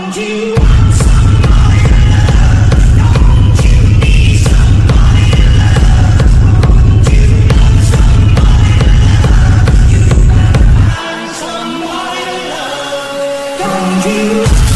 you want somebody to love? Don't you need somebody to love? Don't you want somebody to love? You gotta find somebody to love. Don't you?